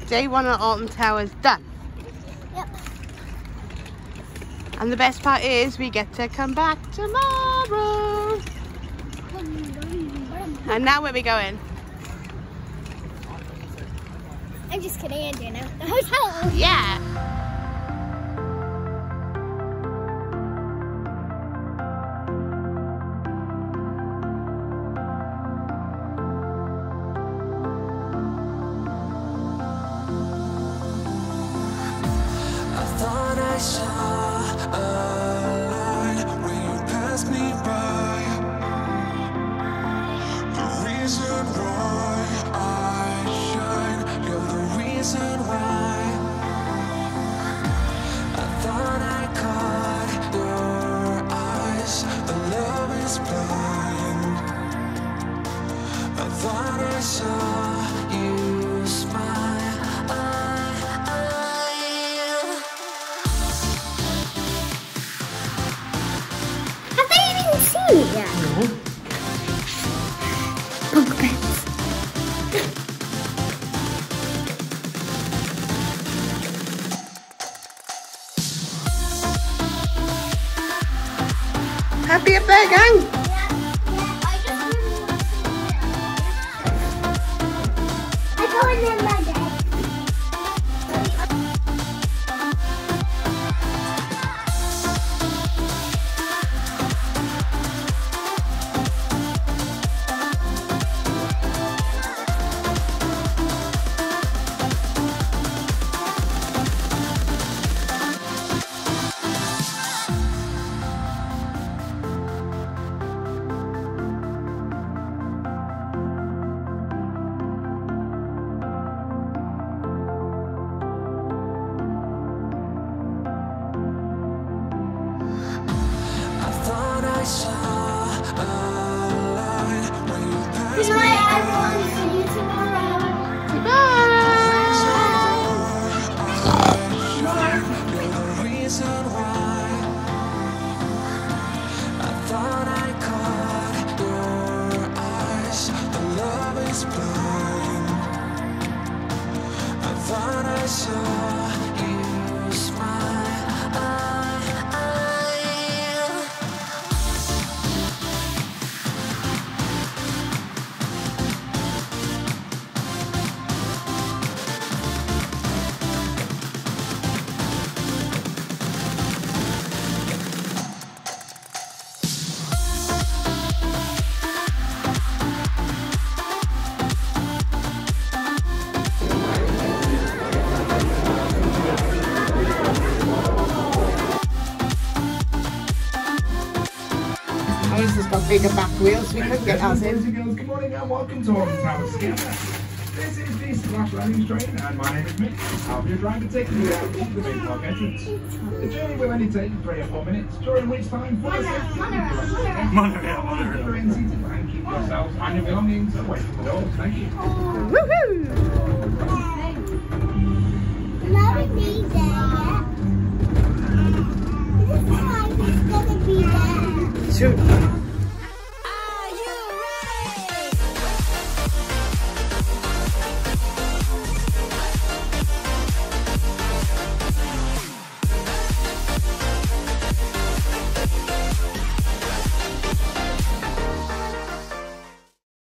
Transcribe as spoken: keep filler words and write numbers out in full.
day one at Alton Tower's done. Yep. And the best part is we get to come back tomorrow. And now where are we going? I'm just kidding, I do know. The hotel! Yeah! I thought I saw a light when you passed me by. The reason why I shine, you're the reason why. I thought I caught your eyes, the love is blind. I thought I saw you smile. Yeah. No. Bunk beds. Happy up there, gang! I go in there Monday. I saw a light when you passed Good me night, by. everyone. See you tomorrow. You're the reason why. I thought I caught your eyes. The love is blind. I thought I saw you smile. Ours has got bigger back wheels, we couldn't get ours in. Good morning and welcome to Alton Tower Together. This is the Splash Landing Train and my name is Mick. I'll be your driver taking you out to the main park entrance. The journey will only take three or four minutes, during which time for safety Monorail, monorail, monorail. Remain seated and keep yourselves and your belongings away from the doors. Thank you. Woohoo! Not be there yet. This is like it's gonna be there. Shoot.